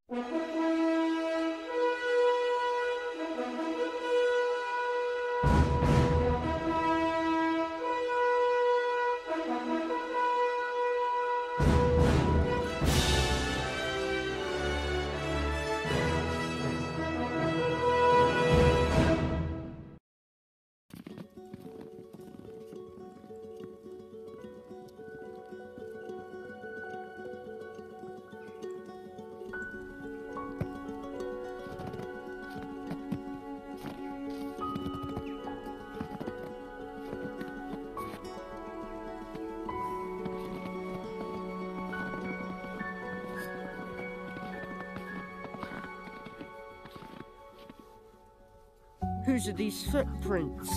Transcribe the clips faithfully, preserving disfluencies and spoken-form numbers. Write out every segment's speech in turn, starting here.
Whose are these footprints?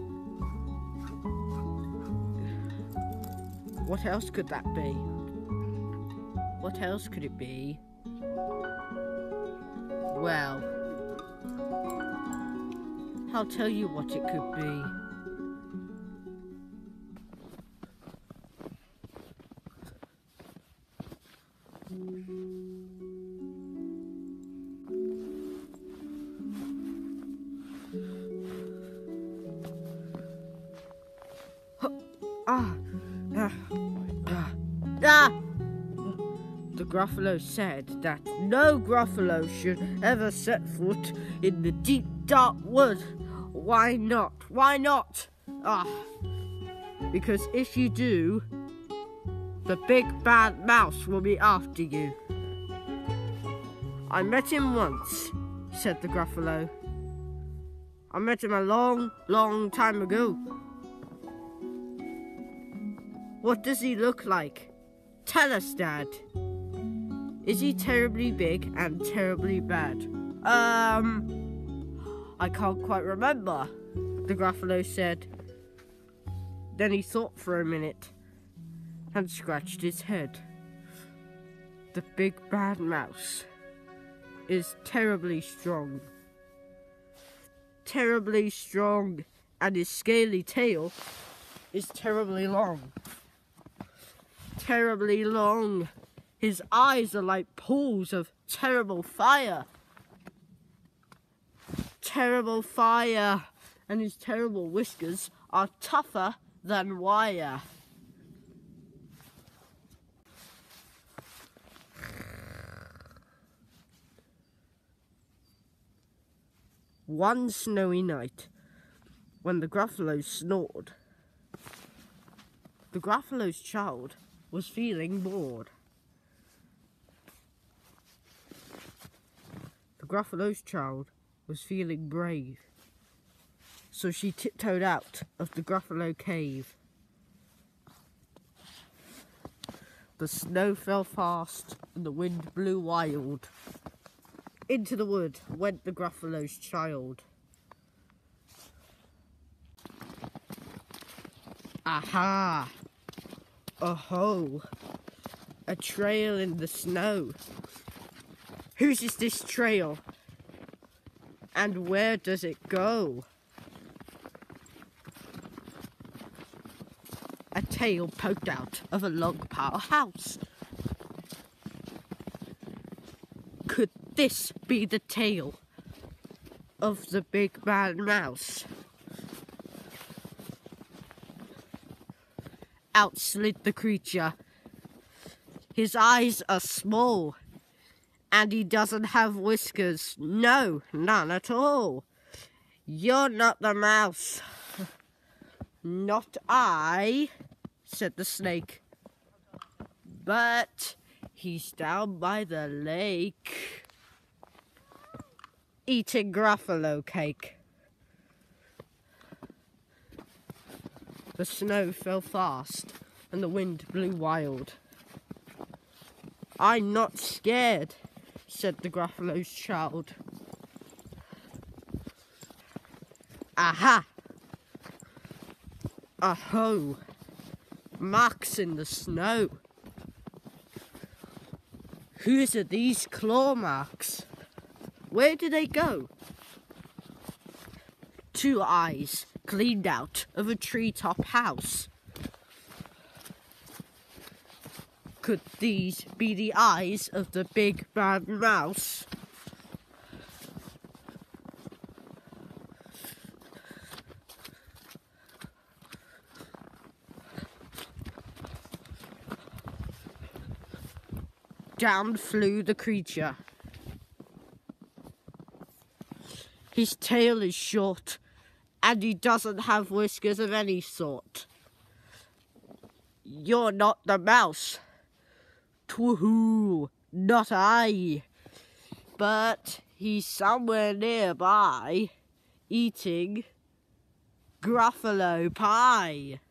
What else could that be? What else could it be? Well, I'll tell you what it could be. Ah, ah, ah, ah! The Gruffalo said that no Gruffalo should ever set foot in the deep dark wood. Why not? Why not? Ah, because if you do, the big bad mouse will be after you. I met him once, said the Gruffalo. I met him a long, long time ago. What does he look like? Tell us, Dad. Is he terribly big and terribly bad? Um, I can't quite remember, the Gruffalo said. Then he thought for a minute and scratched his head. The big bad mouse is terribly strong. Terribly strong, and his scaly tail is terribly long. Terribly long. His eyes are like pools of terrible fire. Terrible fire. And his terrible whiskers are tougher than wire. One snowy night, when the Gruffalo snored, the Gruffalo's child was feeling bored. The Gruffalo's child was feeling brave, so she tiptoed out of the Gruffalo cave. The snow fell fast and the wind blew wild. Into the wood went the Gruffalo's child. Aha! Oh-ho! A trail in the snow. Whose is this trail? And where does it go? A tail poked out of a log pile house. Could this be the tail of the big bad mouse? Out slid the creature. His eyes are small, and he doesn't have whiskers. No, none at all. You're not the mouse. Not I, said the snake. But he's down by the lake, eating Gruffalo cake. The snow fell fast and the wind blew wild. I'm not scared, said the Gruffalo's child. Aha! Aho! Marks in the snow. Whose are these claw marks? Where do they go? Two eyes gleamed out of a treetop house. Could these be the eyes of the big bad mouse? Down flew the creature. His tail is short, and he doesn't have whiskers of any sort. You're not the mouse. Twoohoo, not I. But he's somewhere nearby, eating Gruffalo pie.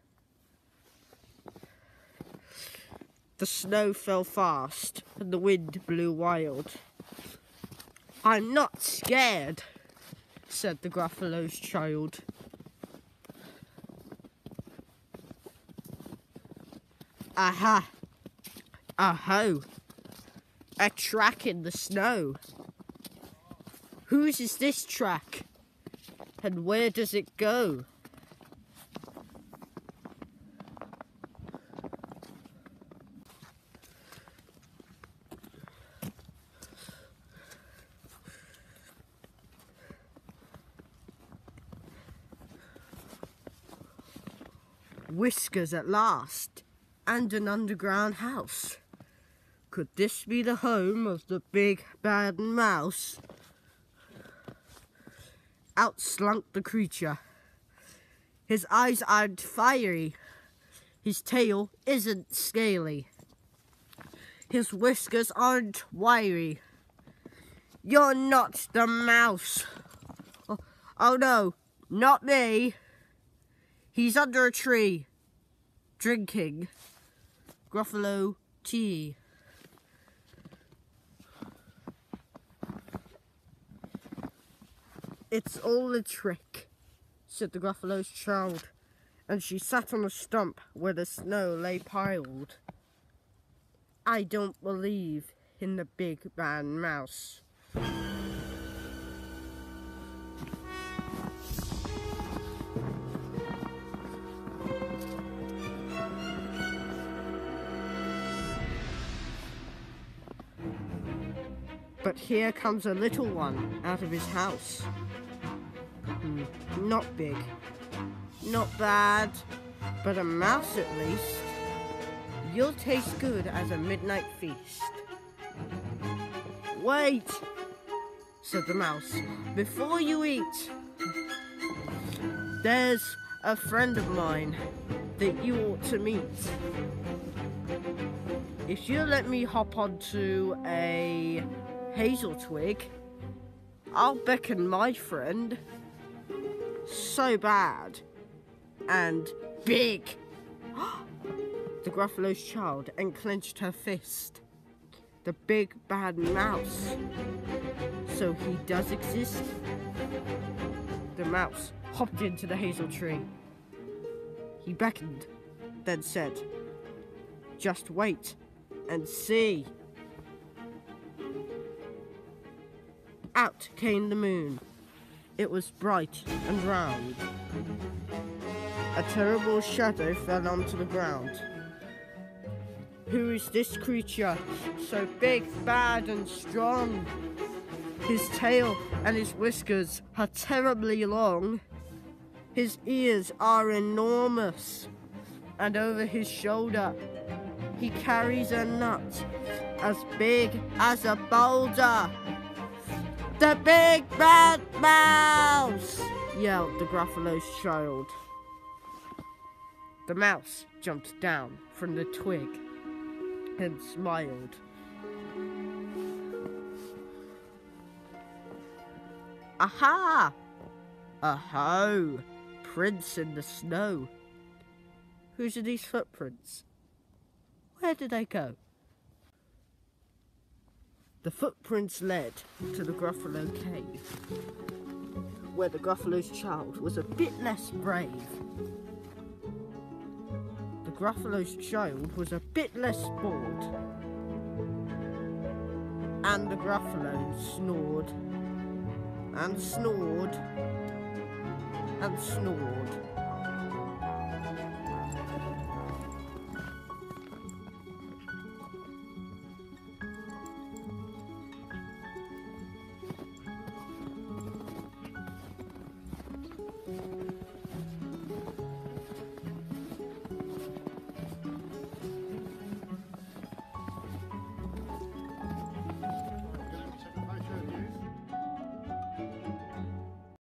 The snow fell fast, and the wind blew wild. I'm not scared, said the Gruffalo's child. Aha! Aho! A track in the snow. Whose is this track? And where does it go? Whiskers at last, and an underground house. Could this be the home of the big bad mouse? Out slunk the creature. His eyes aren't fiery. His tail isn't scaly. His whiskers aren't wiry. You're not the mouse. Oh, oh no, not me. He's under a tree, drinking Gruffalo tea. It's all a trick, said the Gruffalo's child, and she sat on a stump where the snow lay piled. I don't believe in the big bad mouse. But here comes a little one out of his house. Hmm, not big, not bad, but a mouse at least. You'll taste good as a midnight feast. Wait, said the mouse, before you eat. There's a friend of mine that you ought to meet. If you let me hop onto a hazel twig, I'll beckon my friend. So bad and big. The Gruffalo's child unclenched her fist. The big bad mouse. So he does exist. The mouse hopped into the hazel tree. He beckoned, then said, "Just wait and see." Out came the moon. It was bright and round. A terrible shadow fell onto the ground. Who is this creature, so big, bad and strong? His tail and his whiskers are terribly long. His ears are enormous, and over his shoulder he carries a nut as big as a boulder. The big bad mouse! Yelled the Gruffalo's child. The mouse jumped down from the twig and smiled. Aha! Aho! Prints in the snow. Whose are these footprints? Where did they go? The footprints led to the Gruffalo cave, where the Gruffalo's child was a bit less brave. The Gruffalo's child was a bit less bored, and the Gruffalo snored, and snored, and snored. Bye.